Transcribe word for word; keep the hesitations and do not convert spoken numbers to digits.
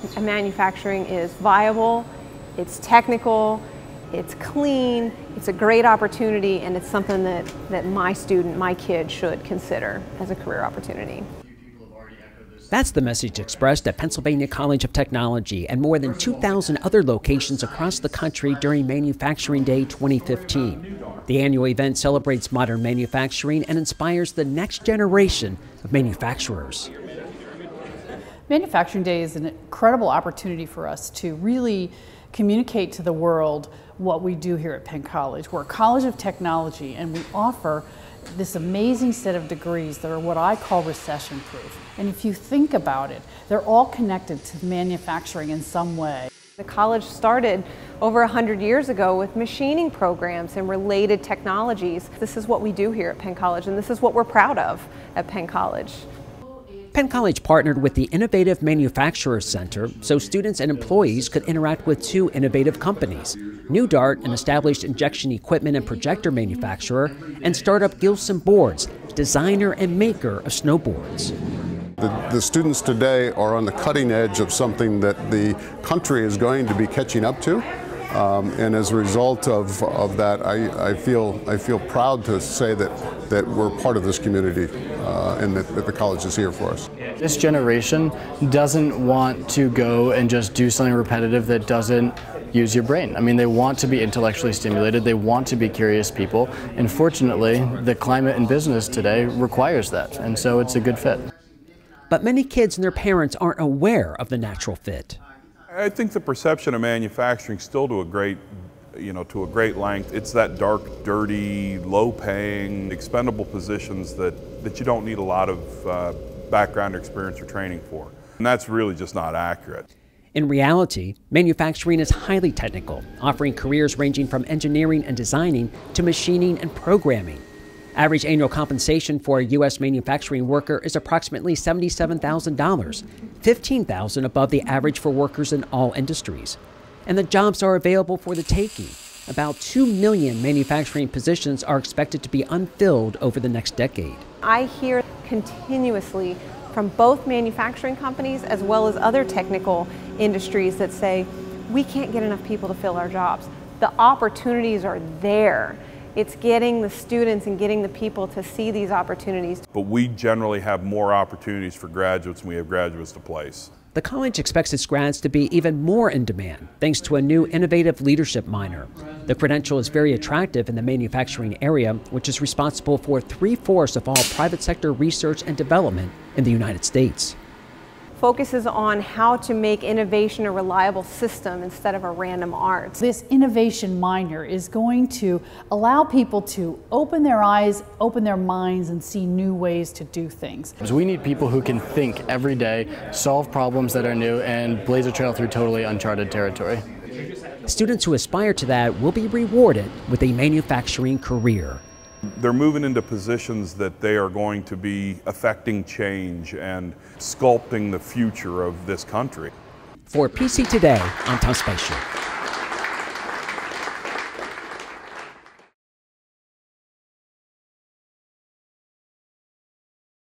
manufacturing is viable, it's technical, it's clean, it's a great opportunity, and it's something that, that my student, my kid should consider as a career opportunity. That's the message expressed at Pennsylvania College of Technology and more than two thousand other locations across the country during Manufacturing Day twenty fifteen. The annual event celebrates modern manufacturing and inspires the next generation of manufacturers. Manufacturing Day is an incredible opportunity for us to really communicate to the world what we do here at Penn College. We're a college of technology, and we offer this amazing set of degrees that are what I call recession-proof. And if you think about it, they're all connected to manufacturing in some way. The college started over a hundred years ago with machining programs and related technologies. This is what we do here at Penn College, and this is what we're proud of at Penn College. Penn College partnered with the Innovative Manufacturers Center so students and employees could interact with two innovative companies, Pneu-Dart, an established injection equipment and projector manufacturer, and startup Gilson Boards, designer and maker of snowboards. The, the students today are on the cutting edge of something that the country is going to be catching up to. Um, and as a result of, of that, I, I, feel, I feel proud to say that, that we're part of this community uh, and that, that the college is here for us. This generation doesn't want to go and just do something repetitive that doesn't use your brain. I mean, they want to be intellectually stimulated, they want to be curious people, and fortunately, the climate in business today requires that, and so it's a good fit. But many kids and their parents aren't aware of the natural fit. I think the perception of manufacturing still to a great, you know, to a great length, it's that dark, dirty, low-paying, expendable positions that, that you don't need a lot of uh, background experience or training for. And that's really just not accurate. In reality, manufacturing is highly technical, offering careers ranging from engineering and designing to machining and programming. Average annual compensation for a U S manufacturing worker is approximately seventy-seven thousand dollars, fifteen thousand dollars above the average for workers in all industries. And the jobs are available for the taking. About two million manufacturing positions are expected to be unfilled over the next decade. I hear continuously from both manufacturing companies as well as other technical industries that say, we can't get enough people to fill our jobs. The opportunities are there. It's getting the students and getting the people to see these opportunities. But we generally have more opportunities for graduates than we have graduates to place. The college expects its grads to be even more in demand thanks to a new innovative leadership minor. The credential is very attractive in the manufacturing area, which is responsible for three-fourths of all private sector research and development in the United States. Focuses on how to make innovation a reliable system instead of a random art. This innovation minor is going to allow people to open their eyes, open their minds, and see new ways to do things. We need people who can think every day, solve problems that are new, and blaze a trail through totally uncharted territory. Students who aspire to that will be rewarded with a manufacturing career. They're moving into positions that they are going to be affecting change and sculpting the future of this country. For P C Today, I'm Tom Spicer.